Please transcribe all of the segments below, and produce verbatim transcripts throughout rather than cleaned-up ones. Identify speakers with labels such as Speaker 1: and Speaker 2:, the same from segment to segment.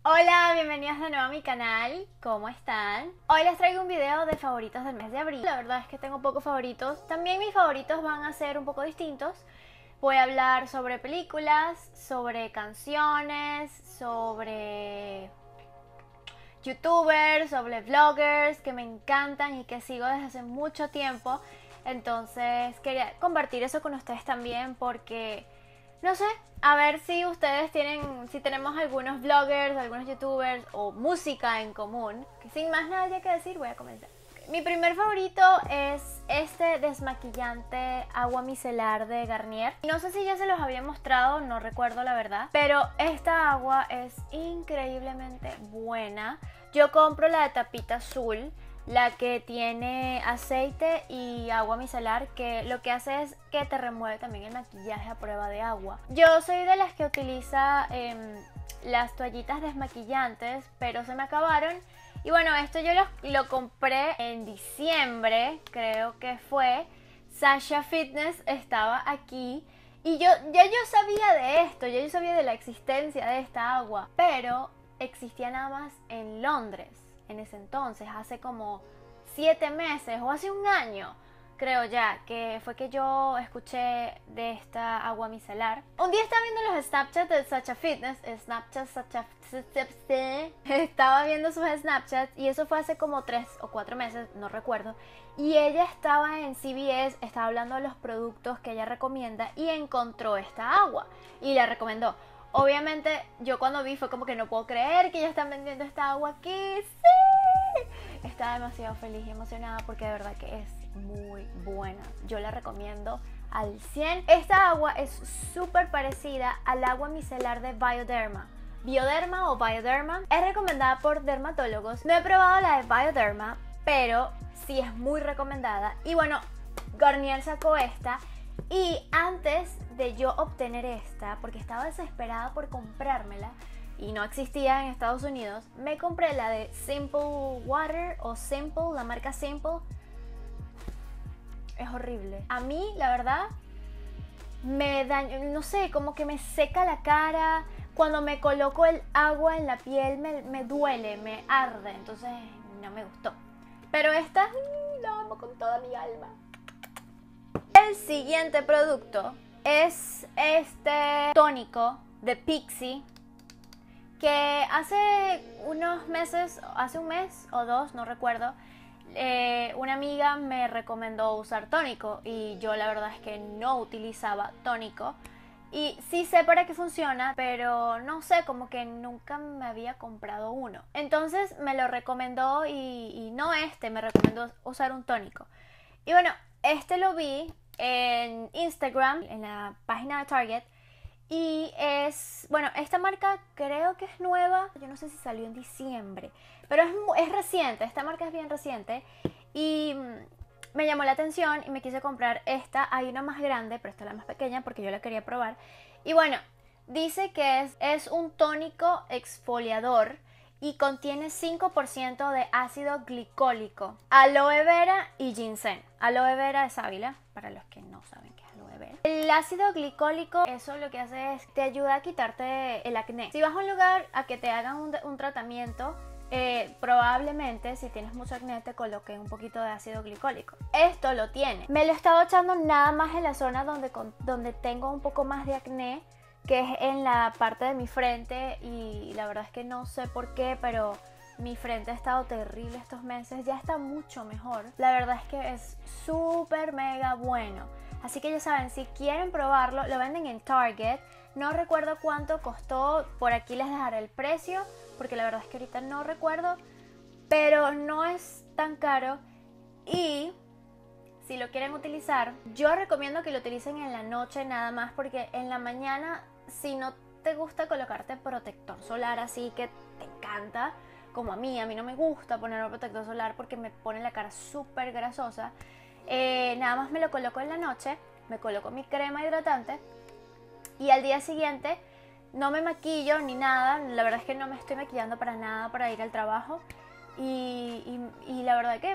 Speaker 1: Hola, bienvenidos de nuevo a mi canal, ¿cómo están? Hoy les traigo un video de favoritos del mes de abril. La verdad es que tengo pocos favoritos. También mis favoritos van a ser un poco distintos. Voy a hablar sobre películas, sobre canciones, sobre youtubers, sobre vloggers que me encantan y que sigo desde hace mucho tiempo. Entonces quería compartir eso con ustedes también porque, no sé, a ver si ustedes tienen, si tenemos algunos vloggers, algunos youtubers o música en común. Que sin más nada ya que decir, voy a comenzar. Mi primer favorito es este desmaquillante agua micelar de Garnier. No sé si ya se los había mostrado, no recuerdo la verdad, pero esta agua es increíblemente buena. Yo compro la de tapita azul, la que tiene aceite y agua micelar, que lo que hace es que te remueve también el maquillaje a prueba de agua. Yo soy de las que utiliza eh, las toallitas desmaquillantes, pero se me acabaron. Y bueno, esto yo lo, lo compré en diciembre, creo que fue. Sasha Fitness estaba aquí y yo ya yo sabía de esto, ya yo sabía de la existencia de esta agua, pero existía nada más en Londres en ese entonces, hace como siete meses o hace un año, creo ya, que fue que yo escuché de esta agua micelar. Un día estaba viendo los Snapchats de Sasha Fitness, Snapchat, Sasha, estaba viendo sus Snapchats y eso fue hace como tres o cuatro meses, no recuerdo. Y ella estaba en C V S, estaba hablando de los productos que ella recomienda y encontró esta agua y la recomendó. Obviamente yo cuando vi fue como que no puedo creer que ya están vendiendo esta agua aquí, ¡sí! Estaba demasiado feliz y emocionada porque de verdad que es muy buena. Yo la recomiendo al cien. Esta agua es súper parecida al agua micelar de Bioderma. Bioderma o Bioderma es recomendada por dermatólogos. No he probado la de Bioderma, pero sí es muy recomendada. Y bueno, Garnier sacó esta. Y antes de yo obtener esta, porque estaba desesperada por comprármela y no existía en Estados Unidos, me compré la de Simple Water o Simple, la marca Simple. Es horrible. A mí, la verdad, me daña, no sé, como que me seca la cara. Cuando me coloco el agua en la piel me, me duele, me arde, entonces no me gustó. Pero esta, la amo con toda mi alma. El siguiente producto es este tónico de Pixi, que hace unos meses, hace un mes o dos, no recuerdo, eh, una amiga me recomendó usar tónico y yo la verdad es que no utilizaba tónico. Y sí sé para qué funciona, pero no sé, como que nunca me había comprado uno. Entonces me lo recomendó y, y no este, me recomendó usar un tónico. Y bueno, este lo vi en Instagram, en la página de Target. Y es, bueno, esta marca creo que es nueva. Yo no sé si salió en diciembre, pero es, es reciente, esta marca es bien reciente. Y me llamó la atención y me quise comprar esta. Hay una más grande, pero esta es la más pequeña porque yo la quería probar. Y bueno, dice que es, es un tónico exfoliador y contiene cinco por ciento de ácido glicólico, aloe vera y ginseng. Aloe vera es sábila, para los que no saben qué es aloe vera. El ácido glicólico, eso lo que hace es te ayuda a quitarte el acné. Si vas a un lugar a que te hagan un, un tratamiento, eh, probablemente si tienes mucho acné te coloquen un poquito de ácido glicólico. Esto lo tiene. Me lo he estado echando nada más en la zona donde, donde tengo un poco más de acné, que es en la parte de mi frente, y la verdad es que no sé por qué, pero mi frente ha estado terrible estos meses. Ya está mucho mejor. La verdad es que es súper mega bueno. Así que ya saben, si quieren probarlo, lo venden en Target. No recuerdo cuánto costó, por aquí les dejaré el precio, porque la verdad es que ahorita no recuerdo, pero no es tan caro. Y si lo quieren utilizar, yo recomiendo que lo utilicen en la noche nada más, porque en la mañana, si no te gusta colocarte protector solar así que te encanta, como a mí, a mí no me gusta ponerme protector solar porque me pone la cara súper grasosa, eh, nada más me lo coloco en la noche, me coloco mi crema hidratante y al día siguiente no me maquillo ni nada. La verdad es que no me estoy maquillando para nada para ir al trabajo y, y, y la verdad que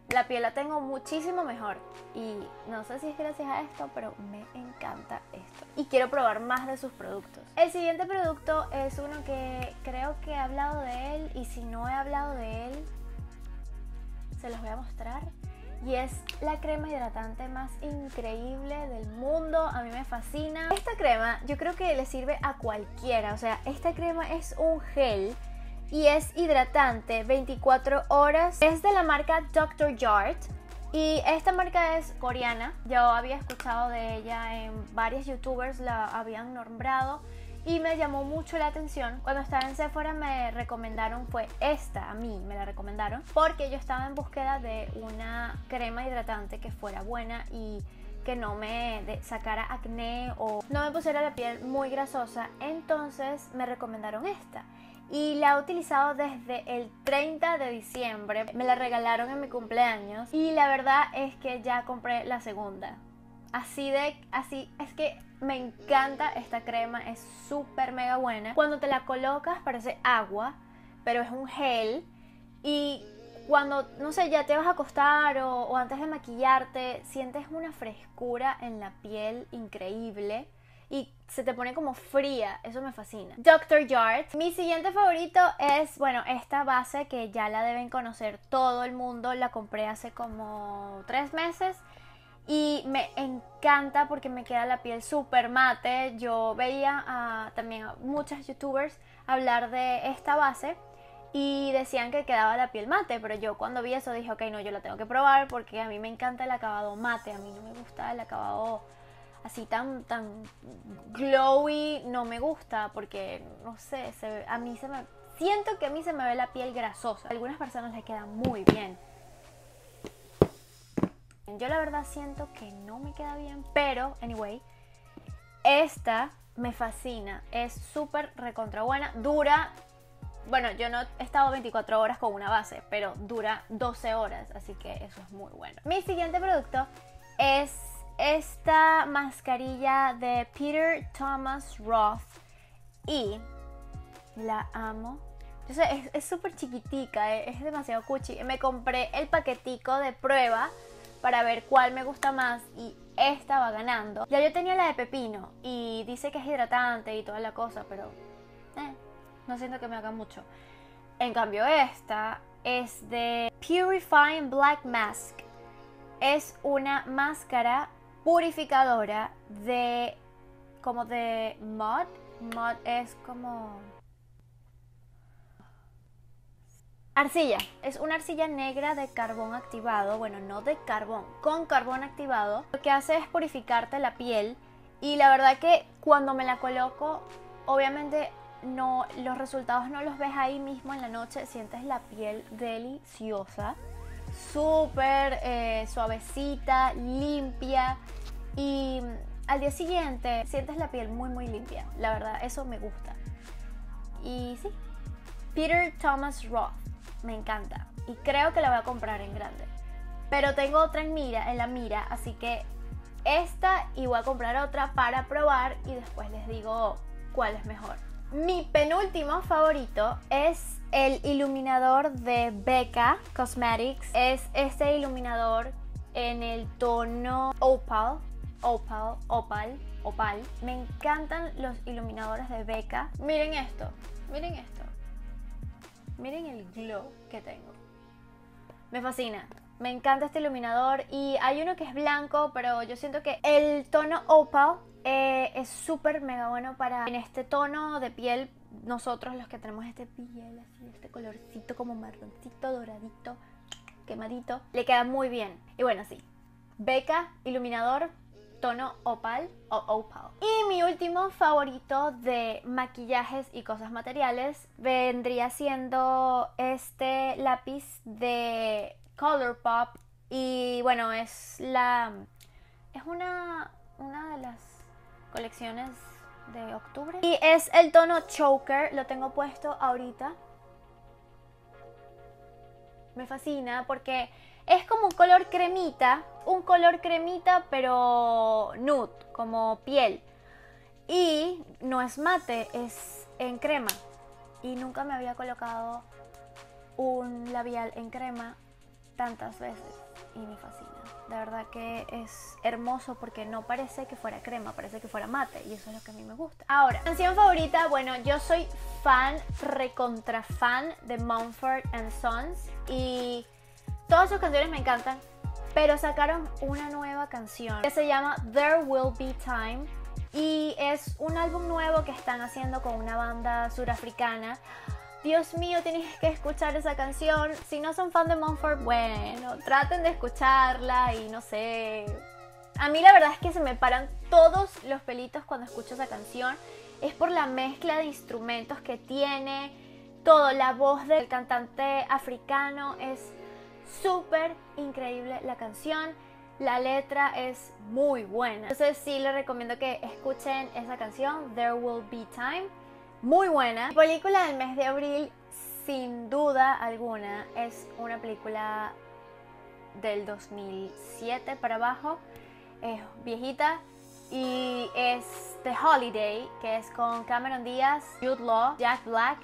Speaker 1: La piel la tengo muchísimo mejor y no sé si es gracias a esto, pero me encanta esto y quiero probar más de sus productos. El siguiente producto es uno que creo que he hablado de él y si no he hablado de él, se los voy a mostrar. Y es la crema hidratante más increíble del mundo, a mí me fascina. Esta crema yo creo que le sirve a cualquiera, o sea, esta crema es un gel y es hidratante veinticuatro horas. Es de la marca doctor Jart y esta marca es coreana. Yo había escuchado de ella en varios youtubers, la habían nombrado y me llamó mucho la atención. Cuando estaba en Sephora me recomendaron, fue esta, a mí me la recomendaron, porque yo estaba en búsqueda de una crema hidratante que fuera buena y que no me sacara acné o no me pusiera la piel muy grasosa. Entonces me recomendaron esta y la he utilizado desde el treinta de diciembre. Me la regalaron en mi cumpleaños y la verdad es que ya compré la segunda. Así de, así, es que me encanta esta crema, es súper mega buena. Cuando te la colocas parece agua, pero es un gel. Y cuando, no sé, ya te vas a acostar o, o antes de maquillarte, sientes una frescura en la piel increíble y se te pone como fría, eso me fascina. doctor Jart. Mi siguiente favorito es, bueno, esta base que ya la deben conocer todo el mundo, la compré hace como tres meses. Y me encanta porque me queda la piel súper mate. Yo veía a, también a muchas youtubers hablar de esta base y decían que quedaba la piel mate, pero yo cuando vi eso dije, ok, no, yo la tengo que probar porque a mí me encanta el acabado mate. A mí no me gusta el acabado así tan, tan glowy, no me gusta porque, no sé, se ve, a mí se me... Siento que a mí se me ve la piel grasosa. A algunas personas les queda muy bien. Yo la verdad siento que no me queda bien, pero anyway, esta me fascina, es súper recontra buena, dura, bueno, yo no he estado veinticuatro horas con una base, pero dura doce horas, así que eso es muy bueno. Mi siguiente producto es esta mascarilla de Peter Thomas Roth y la amo. Yo sé, es súper chiquitica, es demasiado cuchi. Me compré el paquetico de prueba para ver cuál me gusta más y esta va ganando. Ya yo tenía la de pepino y dice que es hidratante y toda la cosa, pero eh, no siento que me haga mucho. En cambio esta es de Purifying Black Mask. Es una máscara purificadora de como de mud. Mud es como... arcilla, es una arcilla negra de carbón activado, bueno, no de carbón, con carbón activado. Lo que hace es purificarte la piel y la verdad que cuando me la coloco, obviamente no, los resultados no los ves ahí mismo en la noche, sientes la piel deliciosa, súper eh, suavecita, limpia y al día siguiente sientes la piel muy muy limpia, la verdad, eso me gusta. Y sí, Peter Thomas Roth. Me encanta y creo que la voy a comprar en grande, pero tengo otra en mira, en la mira, así que esta y voy a comprar otra para probar y después les digo cuál es mejor. Mi penúltimo favorito es el iluminador de Becca Cosmetics. Es este iluminador en el tono Opal, Opal, Opal, Opal. Me encantan los iluminadores de Becca. Miren esto, miren esto. Miren el glow que tengo. Me fascina. Me encanta este iluminador y hay uno que es blanco, pero yo siento que el tono Opal eh, es súper mega bueno para en este tono de piel. Nosotros los que tenemos este piel así, este colorcito como marroncito, doradito, quemadito, le queda muy bien. Y bueno, sí, Becca iluminador tono Opal o Opal. Y mi último favorito de maquillajes y cosas materiales vendría siendo este lápiz de Colourpop y bueno, es la es una una de las colecciones de octubre y es el tono Choker, lo tengo puesto ahorita. Me fascina porque es como un color cremita, un color cremita pero nude, como piel. Y no es mate, es en crema. Y nunca me había colocado un labial en crema tantas veces. y me fascina. De verdad que es hermoso porque no parece que fuera crema, parece que fuera mate y eso es lo que a mí me gusta. Ahora, canción favorita, bueno, yo soy fan, recontra fan de Mumford and Sons y todas sus canciones me encantan, pero sacaron una nueva canción que se llama There Will Be Time y es un álbum nuevo que están haciendo con una banda surafricana. Dios mío, tienes que escuchar esa canción. Si no son fan de Mumford, bueno, traten de escucharla y no sé. A mí la verdad es que se me paran todos los pelitos cuando escucho esa canción. Es por la mezcla de instrumentos que tiene, todo, la voz del cantante africano es súper increíble la canción. La letra es muy buena. Entonces sí les recomiendo que escuchen esa canción, There Will Be Time. Muy buena. Mi película del mes de abril, sin duda alguna, es una película del dos mil siete para abajo. Es viejita y es The Holiday, que es con Cameron Díaz, Jude Law, Jack Black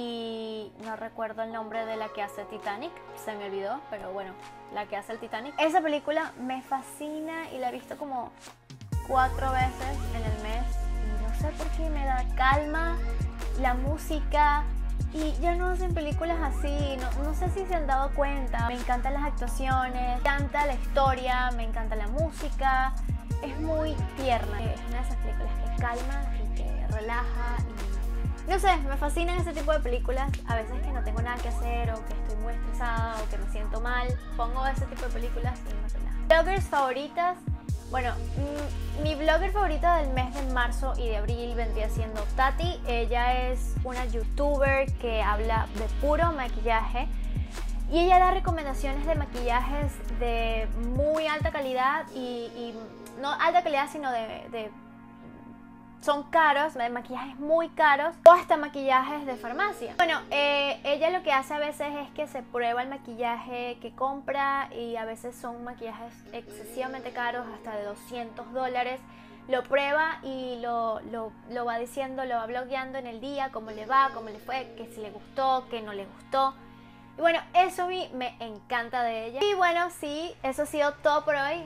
Speaker 1: y no recuerdo el nombre de la que hace Titanic, se me olvidó, pero bueno, la que hace el Titanic. Esa película me fascina y la he visto como cuatro veces en el mes y no sé por qué me da calma la música y ya no hacen películas así, no, no sé si se han dado cuenta. Me encantan las actuaciones, me encanta la historia, me encanta la música, es muy tierna. Es una de esas películas que calma y que relaja y no sé, me fascinan ese tipo de películas. A veces que no tengo nada que hacer o que estoy muy estresada o que me siento mal, pongo ese tipo de películas y me relaja. Bloggers favoritas. Bueno, mmm, mi blogger favorita del mes de marzo y de abril vendría siendo Tati. Ella es una youtuber que habla de puro maquillaje y ella da recomendaciones de maquillajes de muy alta calidad y, y no alta calidad sino de, de son caros, de maquillajes muy caros o hasta maquillajes de farmacia. Bueno, eh, ella lo que hace a veces es que se prueba el maquillaje que compra y a veces son maquillajes excesivamente caros, hasta de doscientos dólares. Lo prueba y lo, lo, lo va diciendo, lo va blogueando en el día, cómo le va, cómo le fue, que si le gustó, que no le gustó. Y bueno, eso a mí me encanta de ella. Y bueno, sí, eso ha sido todo por hoy.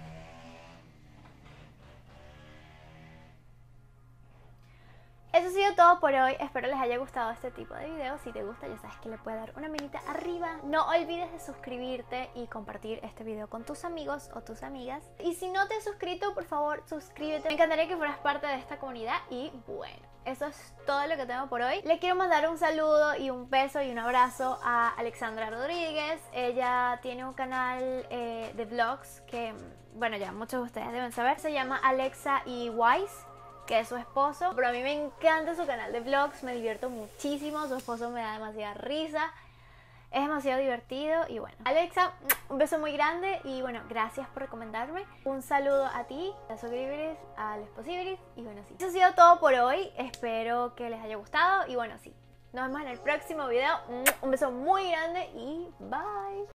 Speaker 1: Eso ha sido todo por hoy, espero les haya gustado este tipo de videos. Si te gusta ya sabes que le puedes dar una manita arriba. No olvides de suscribirte y compartir este video con tus amigos o tus amigas. Y si no te has suscrito, por favor suscríbete. Me encantaría que fueras parte de esta comunidad. Y bueno, eso es todo lo que tengo por hoy. Le quiero mandar un saludo y un beso y un abrazo a Alexandra Rodríguez. Ella tiene un canal eh, de vlogs que, bueno, ya muchos de ustedes deben saber. Se llama Alexa y Wise, que es su esposo, pero a mí me encanta su canal de vlogs, me divierto muchísimo, su esposo me da demasiada risa, es demasiado divertido y bueno. Alexa, un beso muy grande y bueno, gracias por recomendarme. Un saludo a ti, a los suscriptores, a los posibles y bueno, sí. Eso ha sido todo por hoy, espero que les haya gustado y bueno, sí. Nos vemos en el próximo video, un beso muy grande y bye.